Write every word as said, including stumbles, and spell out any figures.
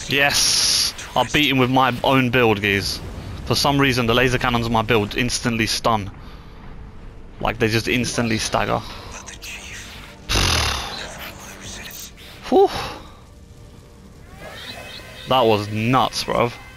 Yes! I beat him with my own build, geez. For some reason, the laser cannons on my build instantly stun. Like, they just instantly stagger. Whew. That was nuts, bruv.